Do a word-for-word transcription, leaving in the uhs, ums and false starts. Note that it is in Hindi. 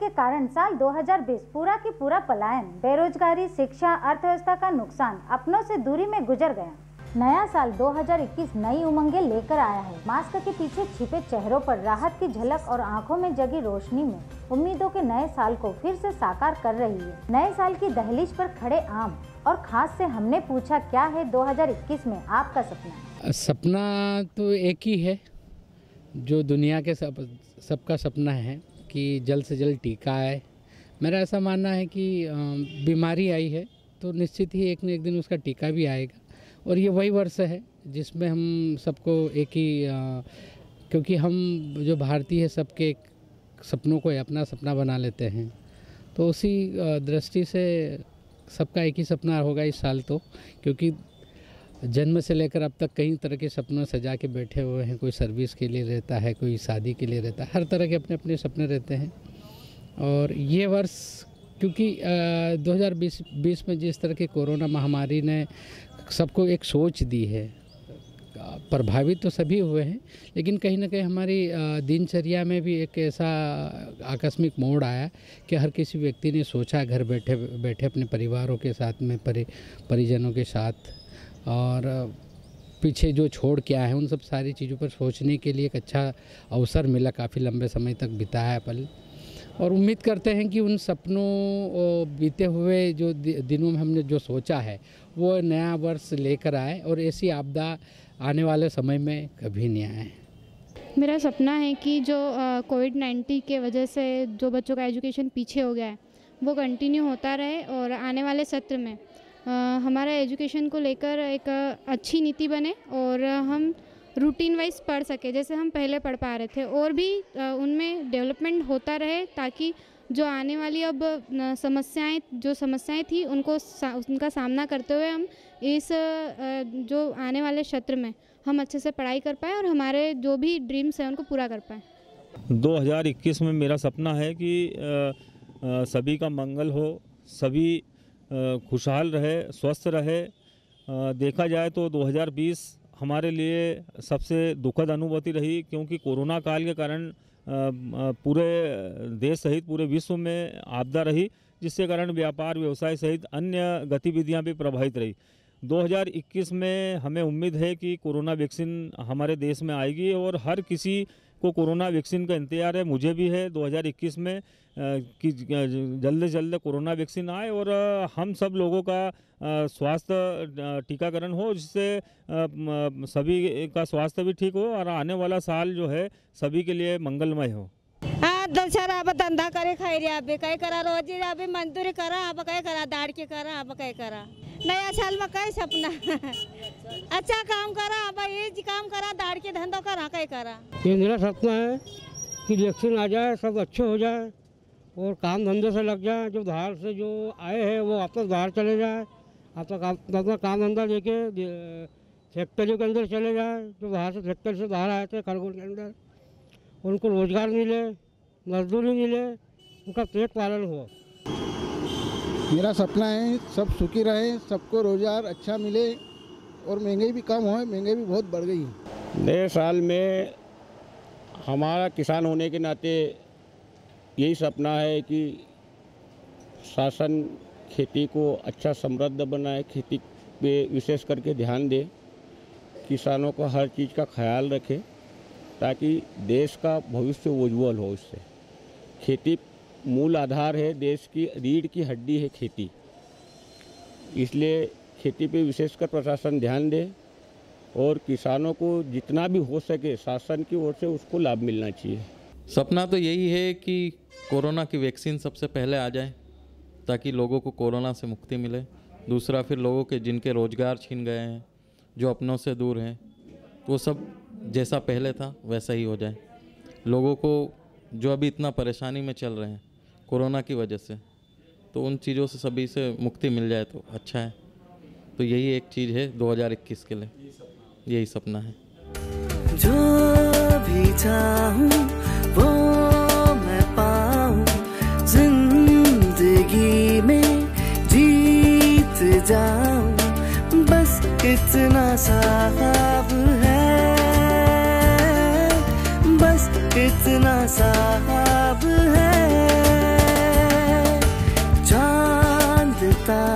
के कारण साल दो हज़ार बीस पूरा की पूरा पलायन, बेरोजगारी, शिक्षा, अर्थव्यवस्था का नुकसान, अपनों से दूरी में गुजर गया। नया साल दो हज़ार इक्कीस नई उमंगें लेकर आया है। मास्क के पीछे छिपे चेहरों पर राहत की झलक और आंखों में जगी रोशनी में उम्मीदों के नए साल को फिर से साकार कर रही है। नए साल की दहलीज पर खड़े आम और खास से हमने पूछा, क्या है दो हज़ार इक्कीस में आपका सपना? सपना तो एक ही है जो दुनिया के सब सबका सपना है कि जल्द से जल्द टीका आए। मेरा ऐसा मानना है कि बीमारी आई है तो निश्चित ही एक न एक दिन उसका टीका भी आएगा, और ये वही वर्ष है जिसमें हम सबको एक ही आ, क्योंकि हम जो भारतीय है सबके सपनों को अपना सपना बना लेते हैं, तो उसी दृष्टि से सबका एक ही सपना होगा इस साल तो, क्योंकि जन्म से लेकर अब तक कई तरह के सपनों सजा के बैठे हुए हैं। कोई सर्विस के लिए रहता है, कोई शादी के लिए रहता है, हर तरह के अपने अपने सपने रहते हैं। और ये वर्ष क्योंकि दो हज़ार बीस में जिस तरह की कोरोना महामारी ने सबको एक सोच दी है, प्रभावित तो सभी हुए हैं, लेकिन कहीं ना कहीं हमारी दिनचर्या में भी एक ऐसा आकस्मिक मोड़ आया कि हर किसी व्यक्ति ने सोचा घर बैठे बैठे अपने परिवारों के साथ में, परि परिजनों के साथ, और पीछे जो छोड़ के आए हैं उन सब सारी चीज़ों पर सोचने के लिए एक अच्छा अवसर मिला। काफ़ी लंबे समय तक बिताया पल, और उम्मीद करते हैं कि उन सपनों बीते हुए जो दिनों में हमने जो सोचा है वो नया वर्ष लेकर आए, और ऐसी आपदा आने वाले समय में कभी नहीं आए। मेरा सपना है कि जो कोविड नाइन्टीन के वजह से जो बच्चों का एजुकेशन पीछे हो गया है वो कंटिन्यू होता रहे, और आने वाले सत्र में आ, हमारा एजुकेशन को लेकर एक अच्छी नीति बने और हम रूटीन वाइज पढ़ सके जैसे हम पहले पढ़ पा रहे थे, और भी उनमें डेवलपमेंट होता रहे, ताकि जो आने वाली अब समस्याएं जो समस्याएं थी उनको सा, उनका सामना करते हुए हम इस जो आने वाले सत्र में हम अच्छे से पढ़ाई कर पाएँ और हमारे जो भी ड्रीम्स हैं उनको पूरा कर पाएँ। दो हज़ार इक्कीस में मेरा सपना है कि सभी का मंगल हो, सभी खुशहाल रहे, स्वस्थ रहे। देखा जाए तो दो हज़ार बीस हमारे लिए सबसे दुखद अनुभूति रही, क्योंकि कोरोना काल के कारण पूरे देश सहित पूरे विश्व में आपदा रही, जिसके कारण व्यापार व्यवसाय सहित अन्य गतिविधियां भी प्रभावित रही। दो हज़ार इक्कीस में हमें उम्मीद है कि कोरोना वैक्सीन हमारे देश में आएगी, और हर किसी को कोरोना वैक्सीन का इंतजार है, मुझे भी है दो हज़ार इक्कीस में कि जल्द से जल्द कोरोना वैक्सीन आए और हम सब लोगों का स्वास्थ्य टीकाकरण हो, जिससे सभी का स्वास्थ्य भी ठीक हो और आने वाला साल जो है सभी के लिए मंगलमय हो। हाँ दशहरा अब धंधा करे खाई रे, अब कई करा रोजी, अब मजदूरी करा, अब कई करा दाड़ के करा, अब कई करा नया साल में कई सपना अच्छा काम करा, अब ये काम करा, दाड़ के धंधों करा, कई करा। ये मेरा सपना है कि इलेक्शन आ जाए, सब अच्छे हो जाए और काम धंधे से लग जाए। जो बाहर से जो आए हैं वो वापस बाहर चले जाए, अपना अपना काम धंधा लेके फैक्ट्री के अंदर चले जाए। जो बाहर से फैक्ट्री से बाहर आए थे खरगोन के अंदर, उनको रोजगार मिले, मजदूरी मिले, उनका पेट पालन हो। मेरा सपना है सब सुखी रहे, सबको रोजगार अच्छा मिले और महंगाई भी कम हो। महंगाई भी बहुत बढ़ गई है। नए साल में हमारा किसान होने के नाते यही सपना है कि शासन खेती को अच्छा समृद्ध बनाए, खेती पे विशेष करके ध्यान दे, किसानों को हर चीज़ का ख्याल रखे ताकि देश का भविष्य उज्ज्वल हो। इससे खेती मूल आधार है, देश की रीढ़ की हड्डी है खेती, इसलिए खेती पे विशेषकर प्रशासन ध्यान दे और किसानों को जितना भी हो सके शासन की ओर से उसको लाभ मिलना चाहिए। सपना तो यही है कि कोरोना की वैक्सीन सबसे पहले आ जाए ताकि लोगों को कोरोना से मुक्ति मिले। दूसरा फिर लोगों के जिनके रोज़गार छीन गए हैं, जो अपनों से दूर हैं, वो सब जैसा पहले था वैसा ही हो जाए। लोगों को जो अभी इतना परेशानी में चल रहे हैं कोरोना की वजह से, तो उन चीज़ों से सभी से मुक्ति मिल जाए तो अच्छा है। तो यही एक चीज़ है दो हज़ार इक्कीस के लिए, यही सपना है। जो भी चाहूं वो मैं पाऊं, जिंदगी में जीत जाऊं, बस इतना साफ है, बस इतना साफ है। लगता